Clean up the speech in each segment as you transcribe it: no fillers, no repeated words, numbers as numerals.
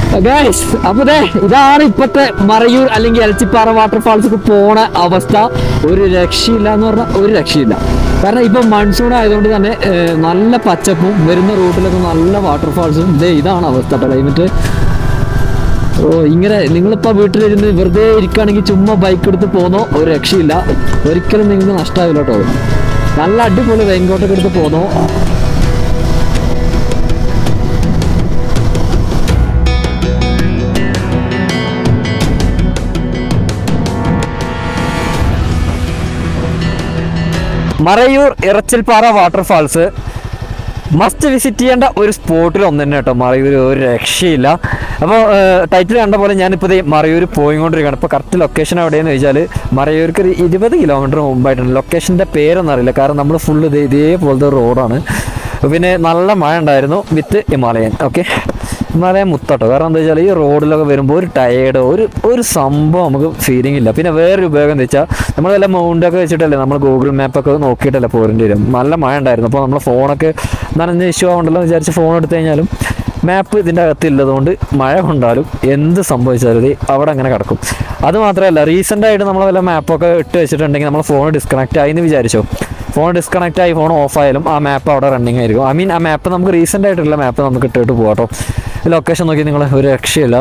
Guys അപ്പൊ ഇതാണ് ഇപ്പത്തെ മറയൂർ അല്ലെങ്കിൽ എലച്ചിപ്പാറ വാട്ടർഫാൾസ് പോണ അവസ്ഥ. ഒരു രക്ഷയില്ല എന്ന് പറഞ്ഞാൽ ഒരു രക്ഷയില്ല. കാരണം ഇപ്പൊ മൺസൂൺ ആയതുകൊണ്ട് തന്നെ നല്ല പച്ചപ്പും വരുന്ന റൂട്ടിലൊക്കെ നല്ല വാട്ടർഫാൾസും. ഇതാണ് അവസ്ഥ ക്ലൈമറ്റ്. ഇങ്ങനെ നിങ്ങളിപ്പോൾ വീട്ടിലിരുന്ന് വെറുതെ ഇരിക്കുകയാണെങ്കിൽ ചുമ്മാ ബൈക്ക് എടുത്ത് പോന്നോ ഒരു രക്ഷയില്ല. ഒരിക്കലും നിങ്ങൾക്ക് നഷ്ടമാവില്ല കേട്ടോ. നല്ല അടിപൊളി റെയിൻകോട്ടൊക്കെ എടുത്ത് പോന്നോ. Marayoor Irachilpara waterfalls must visit ചെയ്യേണ്ട ഒരു സ്പോട്ടിൽ ഒന്ന് തന്നെ കേട്ടോ. മറയൂർ ഒരു രക്ഷയില്ല. അപ്പോൾ ടൈറ്റിൽ കണ്ട പോലെ ഞാനിപ്പോൾ മറയൂർ പോയിക്കൊണ്ടിരിക്കുകയാണ്. ഇപ്പോൾ കറക്റ്റ് ലൊക്കേഷൻ എവിടെയെന്ന് ചോദിച്ചാൽ മറയൂർക്ക് ഒരു 20 കിലോമീറ്റർ മുമ്പായിട്ടുണ്ട്. ലൊക്കേഷൻ്റെ പേരൊന്നും അറിയില്ല, കാരണം നമ്മൾ ഫുള്ള് ഇതേപോലത്തെ റോഡാണ്. പിന്നെ നല്ല മഴ ഉണ്ടായിരുന്നു വിത്ത് ഹിമാലയൻ. ഓക്കെ, ഹിമാലയൻ മുത്തട്ടോ. കാരണം എന്താ വെച്ചാൽ ഈ റോഡിലൊക്കെ വരുമ്പോൾ ഒരു ടയേർഡ് ഒരു സംഭവം നമുക്ക് ഫീലിംഗ് ഇല്ല. പിന്നെ വേറൊരു ഉപയോഗം എന്താ വെച്ചാൽ നമ്മൾ വല്ല മൗണ്ടൊക്കെ വെച്ചിട്ടല്ലേ നമ്മൾ ഗൂഗിൾ മാപ്പൊക്കെ നോക്കിയിട്ടല്ലേ പോരേണ്ടി വരും. നല്ല മഴ ഉണ്ടായിരുന്നു. അപ്പോൾ നമ്മൾ ഫോണൊക്കെ നനഞ്ഞ ഇഷ്യൂ ആവുണ്ടല്ലോ എന്ന് വിചാരിച്ച് ഫോൺ എടുത്തു കഴിഞ്ഞാലും മാപ്പ് ഇതിൻ്റെ അകത്തില്ലതുകൊണ്ട് മഴ കൊണ്ടാലും എന്ത് സംഭവിച്ചാലും അവിടെ അങ്ങനെ കിടക്കും. അതുമാത്രമല്ല, റീസെൻ്റായിട്ട് നമ്മൾ വല്ല മാപ്പൊക്കെ ഇട്ട് വെച്ചിട്ടുണ്ടെങ്കിൽ നമ്മൾ ഫോൺ ഡിസ്കണക്റ്റ് ആയി എന്ന് വിചാരിച്ചോ, ഫോൺ ഡിസ്കണക്റ്റ് ആയി ഫോൺ ഓഫ് ആയാലും ആ മാപ്പ് അവിടെ റണ്ണിങ് ആയിരിക്കും. ഐ മീൻ ആ മാപ്പ് നമുക്ക് റീസെൻ്റ് ആയിട്ടുള്ള മാപ്പ് നമുക്ക് ഇട്ടിട്ട് പോകാട്ടോ. ലൊക്കേഷൻ നോക്കി നിങ്ങൾ ഒരു രക്ഷയില്ല.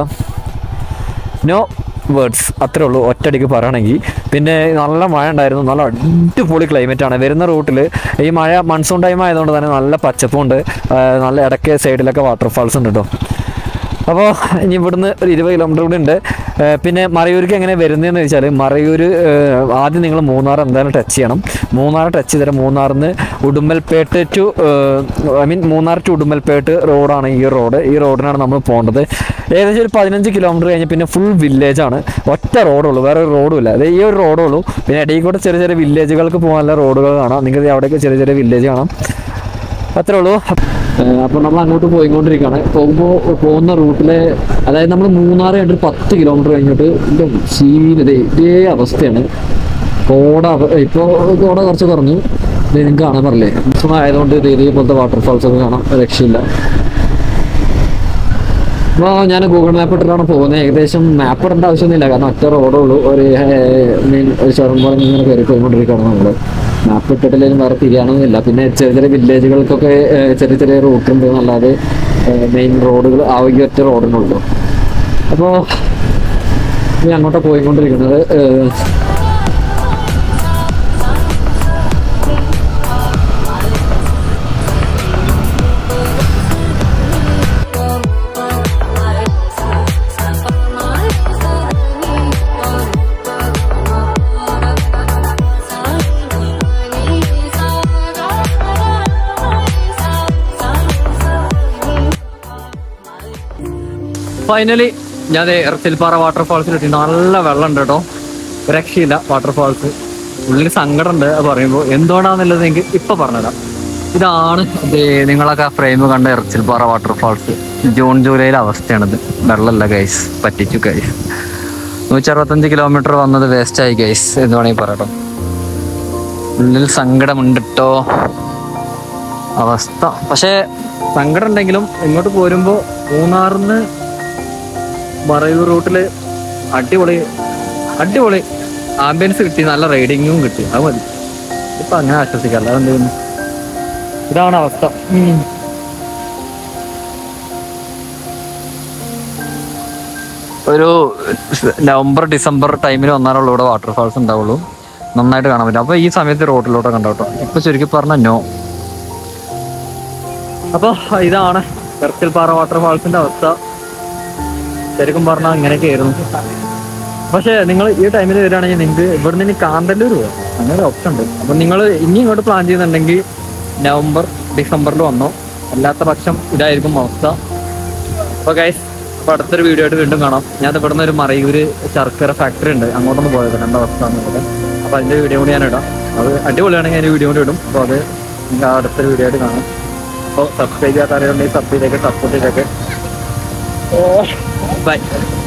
നോ വേർഡ്സ്, അത്രേ ഉള്ളൂ ഒറ്റയടിക്ക് പറയണമെങ്കിൽ. പിന്നെ നല്ല മഴ ഉണ്ടായിരുന്നു. നല്ല അടിപൊളി ക്ലൈമറ്റാണ്. വരുന്ന റൂട്ടിൽ ഈ മഴ മൺസൂൺ ടൈം ആയതുകൊണ്ട് തന്നെ നല്ല പച്ചപ്പുണ്ട്. നല്ല ഇടയ്ക്ക് സൈഡിലൊക്കെ വാട്ടർഫാൾസ് ഉണ്ട് കേട്ടോ. അപ്പോൾ ഇനി ഇവിടുന്ന് ഒരു 20 കിലോമീറ്റർ കൂടി ഉണ്ട്. പിന്നെ മറയൂർക്ക് എങ്ങനെ വരുന്നതെന്ന് വെച്ചാൽ മറയൂർ ആദ്യം നിങ്ങൾ മൂന്നാർ എന്തായാലും ടച്ച് ചെയ്യണം. മൂന്നാർ ടച്ച് ചെയ്തിട്ട് മൂന്നാറിൽ നിന്ന് ഉടുമ്പൽപേട്ട് ടു മൂന്നാർ ടു ഉടുമ്പൽപേട്ട് റോഡാണ് ഈ റോഡ്. ഈ റോഡിനാണ് നമ്മൾ പോകേണ്ടത്. ഏകദേശം ഒരു 15 കിലോമീറ്റർ കഴിഞ്ഞ് പിന്നെ ഫുൾ വില്ലേജാണ്. ഒറ്റ റോഡുള്ളൂ, വേറെ ഒരു റോഡും ഇല്ല. ഈ ഒരു റോഡുള്ളൂ. പിന്നെ ഇടയിൽ കൂടെ ചെറിയ ചെറിയ വില്ലേജുകൾക്ക് പോകാനുള്ള റോഡുകൾ കാണാം. നിങ്ങൾക്ക് അവിടെയൊക്കെ ചെറിയ ചെറിയ വില്ലേജ് കാണാം. അത്രേ ഉള്ളൂ. അപ്പോൾ നമ്മൾ അങ്ങോട്ട് പോയിക്കൊണ്ടിരിക്കുകയാണ്. പോകുന്ന റൂട്ടിലെ അതായത് നമ്മൾ മൂന്നാർ കഴിഞ്ഞിട്ട് 10 കിലോമീറ്റർ കഴിഞ്ഞിട്ട് ഇതേ അവസ്ഥയാണ്. ഇപ്പോൾ കോട കുറച്ച് കുറഞ്ഞു. നിങ്ങൾക്ക് കാണാൻ പറഞ്ഞില്ലേ, മൺസൂൺ ആയതുകൊണ്ട് ഇതേപോലത്തെ വാട്ടർഫാൾസ് ഒക്കെ കാണാം. രക്ഷയില്ല. അപ്പോൾ ഞാൻ ഗൂഗിൾ മാപ്പ് ഇട്ടിട്ടാണ് പോകുന്നത്. ഏകദേശം മാപ്പ് ഇടേണ്ട ആവശ്യമൊന്നുമില്ല, കാരണം ഒറ്റ റോഡുള്ളൂ. ഒരു ചുരം പോലെ ഇങ്ങനെ കയറി പോയിക്കൊണ്ടിരിക്കുകയാണ് നമ്മൾ. മാപ്പ് ഇട്ടിട്ടില്ലെങ്കിലും വേറെ തിരിയാനൊന്നുമില്ല. പിന്നെ ചെറിയ ചെറിയ വില്ലേജുകൾക്കൊക്കെ ചെറിയ ചെറിയ റൂട്ടുണ്ട് എന്നല്ലാതെ മെയിൻ റോഡുകൾ ആ ഒറ്റ റോഡിനുള്ളൂ. അപ്പോൾ ഞാൻ അങ്ങോട്ടാണ് പോയിക്കൊണ്ടിരിക്കുന്നത്. ഫൈനലി ഞാൻ ഇറച്ചിൽപ്പാറ വാട്ടർഫാൾസിലെത്തി. നല്ല വെള്ളം ഉണ്ട് കേട്ടോ, രക്ഷയില്ല. വാട്ടർഫാൾസ് ഉള്ളിൽ സങ്കടമുണ്ട് പറയുമ്പോൾ. എന്തുകൊണ്ടാണെന്നുള്ളത് എനിക്ക് ഇപ്പം പറഞ്ഞുതരാം. ഇതാണ് നിങ്ങളൊക്കെ ആ ഫ്രെയിം കണ്ട ഇറച്ചിൽപ്പാറ വാട്ടർഫാൾസ്. ജൂൺ ജൂലൈയിലെ അവസ്ഥയാണിത്. വെള്ളമല്ല ഗൈസ്, പറ്റിച്ചു ഗൈസ്. 165 കിലോമീറ്റർ വന്നത് വേസ്റ്റായി ഗൈസ് എന്ന് വേണമെങ്കിൽ പറയാട്ടോ. ഉള്ളിൽ സങ്കടമുണ്ട് കേട്ടോ അവസ്ഥ. പക്ഷേ സങ്കടം ഉണ്ടെങ്കിലും ഇങ്ങോട്ട് പോരുമ്പോൾ മൂന്നാറിന്ന് മറയൂർ റൂട്ടില് അടിപൊളി ആംബിയൻസ് കിട്ടി, നല്ല റൈഡിങ്ങും കിട്ടി. അത് മതി. ഇപ്പൊ അങ്ങനെ ആശ്വസിക്കാം. അല്ലാതെ എന്ത് ചെയ്യുന്നു. ഇതാണ് അവസ്ഥ. ഒരു നവംബർ ഡിസംബർ ടൈമിൽ വന്നാലുള്ള ഇവിടെ വാട്ടർഫാൾസ് ഉണ്ടാവുള്ളൂ. നന്നായിട്ട് കാണാൻ പറ്റും. അപ്പൊ ഈ സമയത്ത് റോഡിലോട്ട് കണ്ടോട്ടോ. ഇപ്പൊ ചുരുക്കി പറഞ്ഞ നോ. അപ്പൊ ഇതാണ് ഇറച്ചിൽപ്പാറ വാട്ടർഫാൾസിന്റെ അവസ്ഥ. ശരിക്കും പറഞ്ഞാൽ ഇങ്ങനെയൊക്കെ ആയിരുന്നു. പക്ഷേ നിങ്ങൾ ഈ ടൈമിൽ വരികയാണെങ്കിൽ നിങ്ങൾക്ക് ഇവിടുന്ന് ഇനി കാന്തല്ലൂർ പോകാം. അങ്ങനെ ഓപ്ഷൻ ഉണ്ട്. അപ്പം നിങ്ങൾ ഇനി ഇങ്ങോട്ട് പ്ലാൻ ചെയ്യുന്നുണ്ടെങ്കിൽ നവംബർ ഡിസംബറിൽ വന്നോ. അല്ലാത്ത പക്ഷം ഇതായിരിക്കും അവസ്ഥ. അപ്പോൾ ഗൈസ്, അപ്പോൾ അടുത്തൊരു വീഡിയോ ആയിട്ട് വീണ്ടും കാണാം. ഞാൻ ഇവിടുന്ന് ഒരു മറയൂര് ശർക്കര ഫാക്ടറി ഉണ്ട്, അങ്ങോട്ടൊന്ന് പോയത് എന്താ അവസ്ഥ എന്നുള്ളത്. അപ്പോൾ അതിൻ്റെ വീഡിയോ കൂടി ഞാൻ ഇടാം. അത് അടിപൊളിയാണെങ്കിൽ ഞാൻ വീഡിയോ കൂടി ഇടും. അപ്പോൾ അത് നിങ്ങൾക്ക് അടുത്തൊരു വീഡിയോ ആയിട്ട് കാണാം. അപ്പോൾ സബ്സ്ക്രൈബ് ചെയ്യാത്ത അറിയുന്നുണ്ടെങ്കിൽ സബ്സ്ക്രൈബ് ചെയ്തേക്ക്, സപ്പോർട്ട് ചെയ്തേക്ക്. Bye.